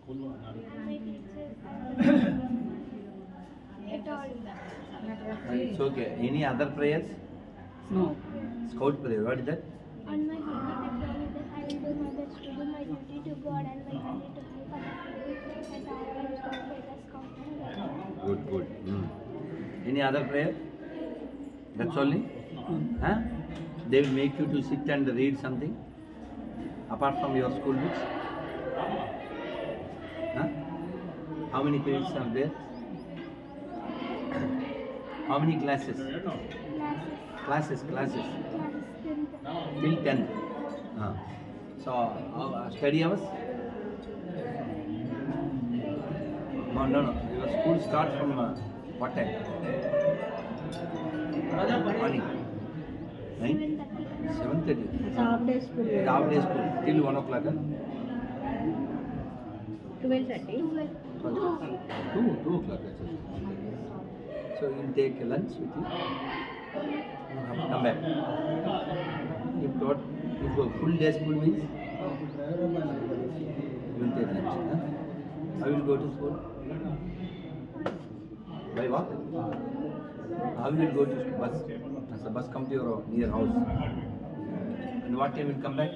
It's okay. Any other prayers? No. Scout prayer. What is that? On my duty, I promise that I will do my best to do my duty to God and my country to help other people and I will start with a scout and guide. Good, good. Any other prayer? That's only? Huh? They will make you to sit and read something apart from your school books? Huh? How many periods are there? How many classes? Classes. Till 10th. So, study hours? No. Your school starts from what time? Morning. 7:30. It's half day school. Half day school. Till 1 o'clock? 12:30. 2 o'clock. So you will take lunch with you. Come back. If full day school means you will take lunch. How will you go to school? By walk? How will you go to bus? As the bus come to your near house. And what time will come back?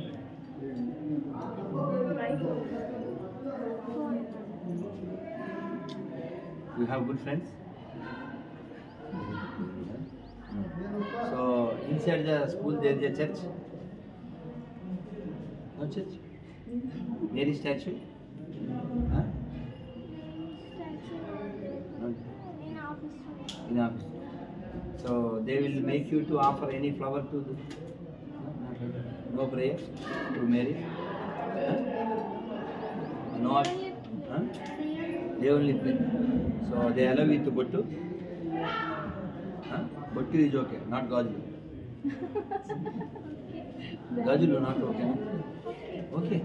You have good friends? So inside the school there is a church? No church? Mary statue? Huh? No. In office. So they will make you to offer any flower to the... No prayer to Mary? No? Huh? They only pray. So they allow you to bottu? Huh? Bottu is okay, not gajulu. Gajulu not okay. Okay.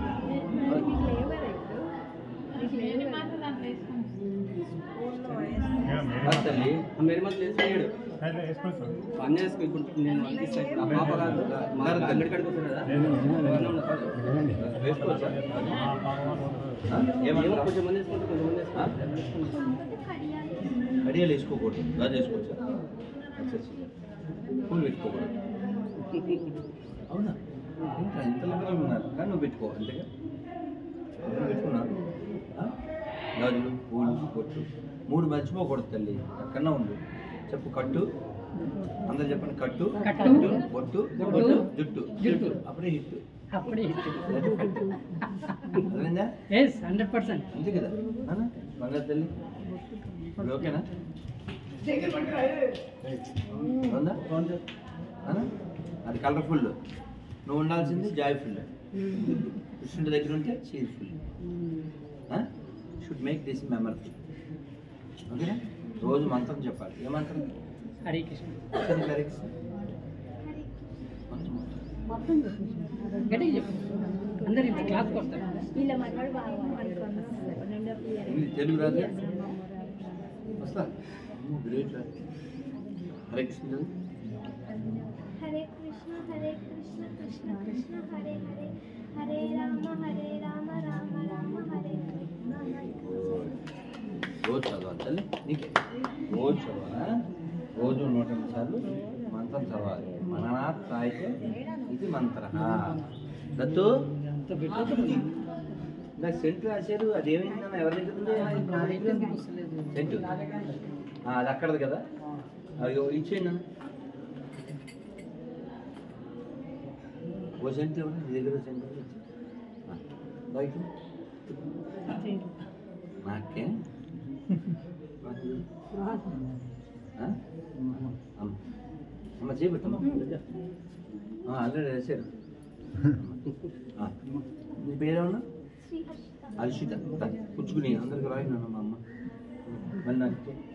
मेरे मत ले side अन्य इसको कुछ नहीं वाली side आप आप अगर गंगड़ कट को सुना ये कुछ मंदिर इसको कुछ मंदिर కడియాలు వేసుకోకూడదు గాజు వేసుకోవచ్చు పూలు పెట్టుకోకూడదు అవునా ఇంకా ఇంత లిబరల్ ఉన్నారు కానీ నువ్వు పెట్టుకో అంతేగా పెట్టుకున్నాను గాజులు పూలు బొట్టు 3 మర్చిపోకూడదు తల్లి ఎక్కడన్నా ఉండు చెప్పు కట్టు అందరు చెప్పండి కట్టు బొట్టు జుట్టు అప్పుడే హిట్ అర్థమైందా 100%. అంతే కదా బంగారు తల్లి ఇప్పుడు ఓకేనా ఉందా అది కలర్ఫుల్ నువ్వు ఉండాల్సింది జాయ్ఫుల్ కృష్ణుడి దగ్గర ఉంటే cheerful should make this memorable ఓకేనా రోజు మంత్రం చెప్పాలి ఏ మంత్రం హరే కృష్ణ హరే కృష్ణ మొత్తం గట్టిగా చెప్పు అందరు ఇంత క్లాస్ కొడతారు వీళ్ళ మనవాడు బాగా తెలుగు రాదు వస్తా గ్రేట్ రా హరే కృష్ణ హరే కృష్ణ కృష్ణ కృష్ణ హరే హరే హరే రామ రామ రామ హరే హరే. రోజు చదవాలి తల్లి నీకే రోజు చదవాలా రోజు 108 సార్లు మంత్రం చదవాలి మననాథ్ సాయితే ఇది మంత్ర దత్తు నాకు సెంటు రాశారు అది ఏమైందన్న ఎవరి దగ్గర ఉంది సెంటు అది అక్కడది కదా అయ్యో ఇచ్చేయండి అన్న ఓ సెంటు ఇవ్వండి నీ దగ్గర సెంటు బయట నాకే అమ్మ చేపెట్టమ్మా ఆల్రెడీ వేసారు నీ పేరేమన్నా హర్షిత పుచ్చుకుని అందరికి రాయినాను మా అమ్మ మళ్ళీ నాకు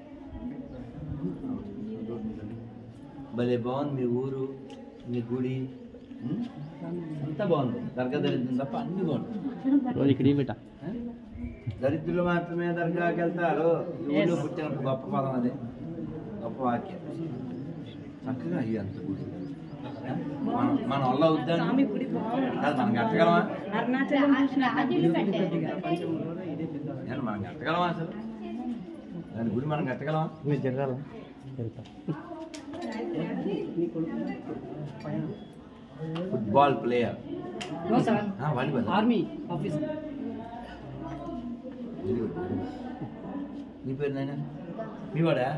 భలే బాగుంది మీ ఊరు మీ గుడి అంతా బాగుంది దర్గా దరిద్రం తప్ప అన్ని బాగుంది ఇక్కడ దరిద్రులు మాత్రమే దర్గాకి వెళ్తారు ఊళ్ళో పుట్టిన గొప్ప పదం అదే గొప్ప వాక్యం చక్కగా అయ్యి అంత గుడి మన వల్ల అవుద్దాం మనకి అట్టగలమా అరుణాచలం కట్టగలమా అసలు దాని గుడి మనం కట్టగలమా? మీరు జరగాల వెళ్తా football player, no sir, volleyball. Army officer. Very good. నీ పేరు నాయన? మీ వాడా?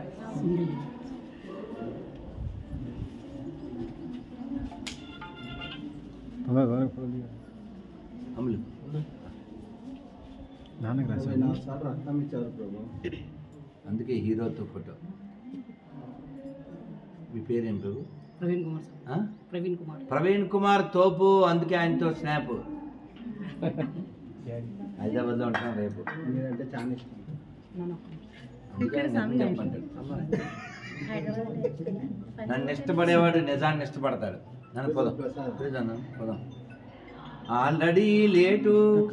అమలు నాన్నకు రాశాను. అందుకే హీరోతో ఫోటో. మీ పేరేం ప్రభు? ప్రవీణ్ కుమార్ సార్. ఆ? ప్రవీణ్ కుమార్. ప్రవీణ్ కుమార్ తోపు, అందుకే ఆయనతో స్నాప్. హైదరాబాద్లో ఉంటున్నాం రేపు. మీరంటే చాలా ఇష్టం. అందుకే ఆయన చెప్పంటాడు. నన్ను ఇష్టపడేవాడు నిజాన్ని ఇష్టపడతాడు. నన్ను పోదాం పోదాం. Already late.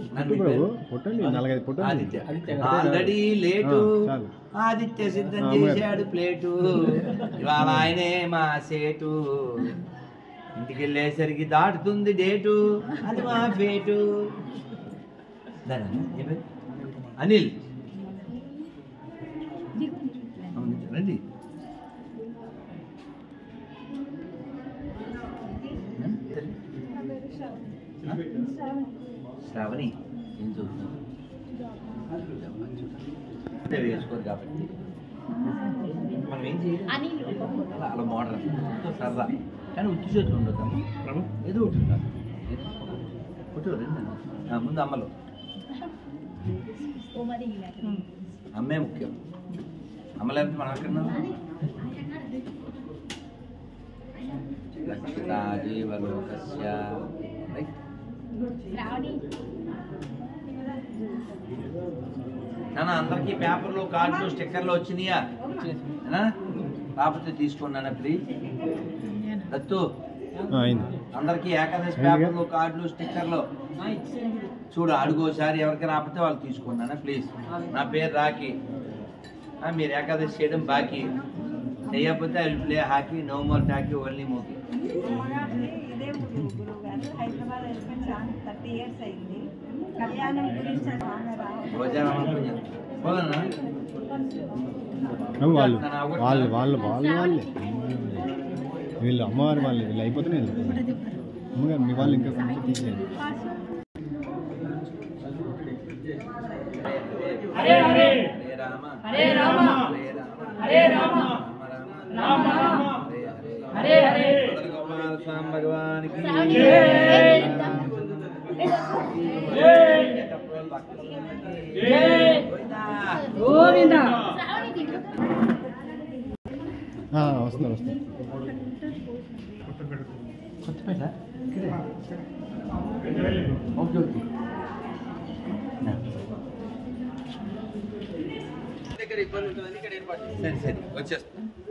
Aditya already late. Aditya సిద్ధం చేశాడు ప్లేటు. ఇవాళ ఆయనే మా సేటు. ఇంటికి వెళ్ళేసరికి దాటుతుంది డేటు. అది మా ఫేటు. అనిల్ రండి. శ్రావణి ఏం చదువుతున్నావు? వేసుకోరు కాబట్టి మనం ఏం చేయాలి? అలా మోడల్ సరదా కానీ ఉత్తి చేతులు ఉండొద్దాము. ఏదో ఒకటి ఉండాలి. ఫోటో రెండు ముందు అమ్మలో. అమ్మే ముఖ్యం. అమ్మ లేకపోతే మనం ఎక్కడున్నాం? జీవలోకస్య రైట్. నాన్న అందరికీ పేపర్లు కార్డులు స్టిక్కర్లు వచ్చినాయా? రాకపోతే తీసుకున్నానా ప్లీజ్? దత్తు అందరికీ ఏకాదశి పేపర్లు కార్డులు స్టిక్కర్లు చూడు. అడుగోసారి ఎవరికి రాకపోతే వాళ్ళు తీసుకున్నానా ప్లీజ్? నా పేరు రాఖీ. మీరు ఏకాదశి చేయడం బాకీ. చేయకపోతే I will play hockey. No more talky, only మోకీ. వాళ్ళు వీళ్ళు అమ్మవారి వాళ్ళు వీళ్ళు అయిపోతేనే అమ్మగారు మీ వాళ్ళు ఇంకా కొంచెం తీసేయండి. హరే హరే రామ హరే రామ హరే రామ రామ రామ హరే హరే. గోపాల స్వామి భగవానికి గోవిందా. వస్తున్నారు కొత్తపేట ఓకే ఓకే. సరే సరే వచ్చేస్తా.